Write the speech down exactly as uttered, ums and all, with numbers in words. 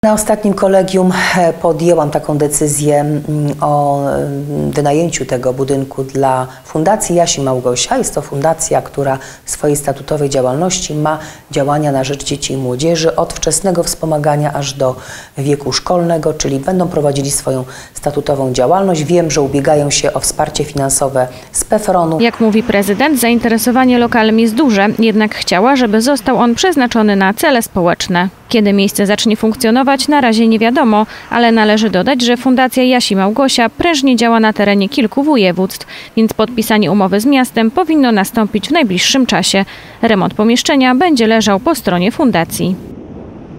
Na ostatnim kolegium podjęłam taką decyzję o wynajęciu tego budynku dla Fundacji Jasi Małgosia. Jest to fundacja, która w swojej statutowej działalności ma działania na rzecz dzieci i młodzieży od wczesnego wspomagania aż do wieku szkolnego, czyli będą prowadzili swoją statutową działalność. Wiem, że ubiegają się o wsparcie finansowe z PFRON-u. Jak mówi prezydent, zainteresowanie lokalem jest duże, jednak chciała, żeby został on przeznaczony na cele społeczne. Kiedy miejsce zacznie funkcjonować, na razie nie wiadomo, ale należy dodać, że Fundacja Jasi Małgosia prężnie działa na terenie kilku województw, więc podpisanie umowy z miastem powinno nastąpić w najbliższym czasie. Remont pomieszczenia będzie leżał po stronie fundacji.